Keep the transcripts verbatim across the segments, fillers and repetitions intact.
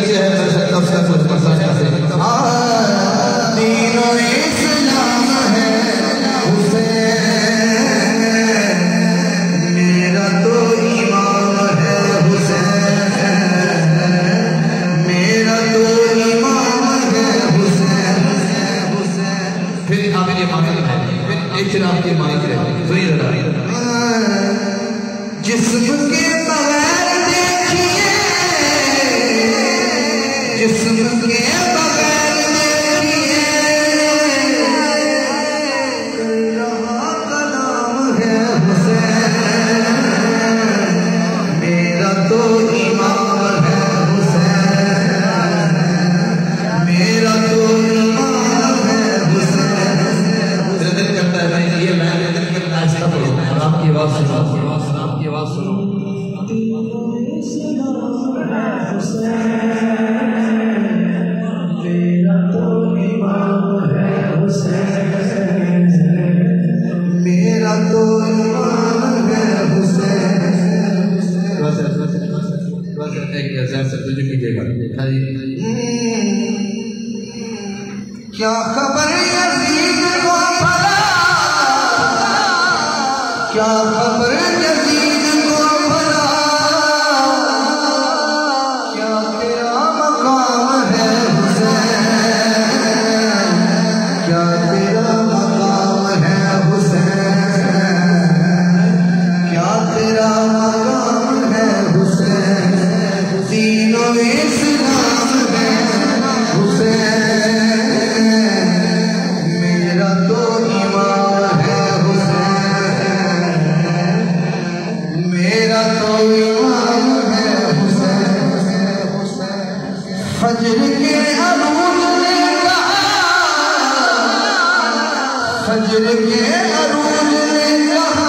पीछे है नफ्स का कुछ मसला से दीनो इस्लाम है हुसैन मेरा तो इमाम है हुसैन मेरा तो इमाम है हुसैन फिर आप ये मांगते हैं फिर एक फिर आपकी मांगते हैं तो ये जिस्म के बगैर देखिए जिस्म के बगैर देखिए कल्लाह का नाम है हुसैन मेरा तो इमाम है हुसैन मेरा तो इमाम है हुसैन। मेरा दिल करता है भाई ये मैं ऐसा पढ़ो और आपकी आवाज सुनो आपकी आवाज सुनो मेरा तो इमाम है हुसैन मेरा तो इमाम है हुसैन। क्या खबर यजीद को भला क्या खबर यजीद को भला क्या तेरा मकाम है हुसैन क्या तेरा मकाम है हुसैन क्या तेरा मकाम है हुसैन दीनो इस्लाम है हुसैन मेरा तो इमाम है हुसैन मेरा तो इमाम है हुसैन। फजर के अरूज ने कहा फजर के अरूज ने कहा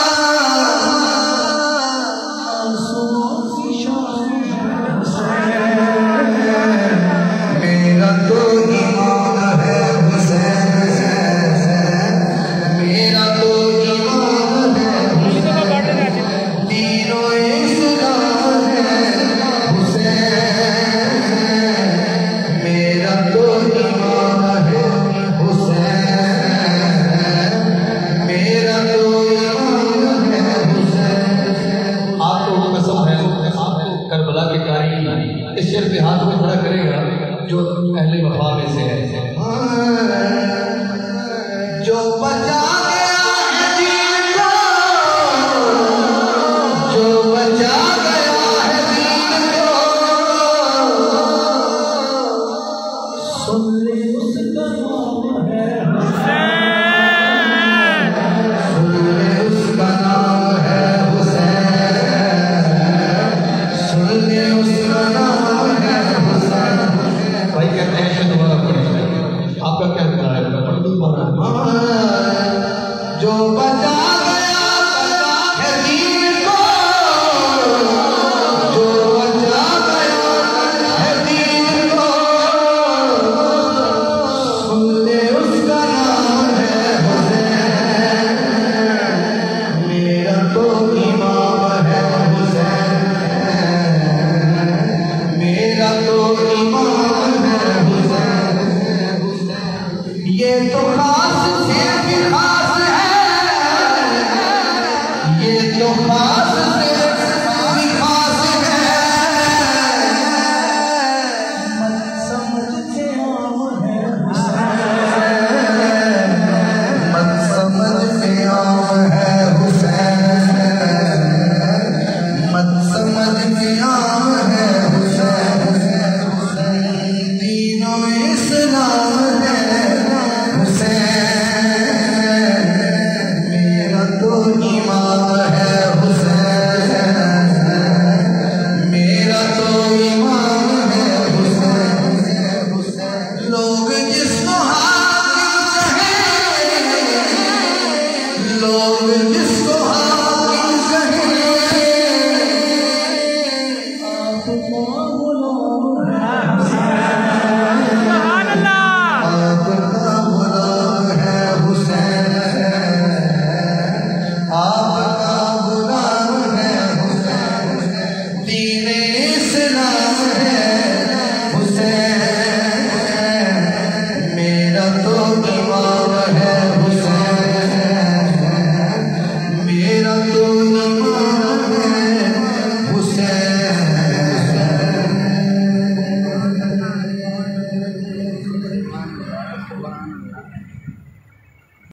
मेरा तो इमाम है हुसैन मेरा तो इमाम है हुसैन दीनो इस्लाम है हुसैन मेरा तो इमाम है हुसैन मेरा तो इमाम है हुसैन। आपको कसम है आपको करबला के कारी इस शेर पे हाथ में खड़ा करेगा जो अहले वफा में से है जो बचा